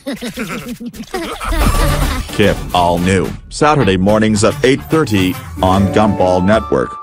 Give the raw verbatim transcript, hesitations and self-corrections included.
Kiff all new, Saturday mornings at eight thirty on Gumball Network.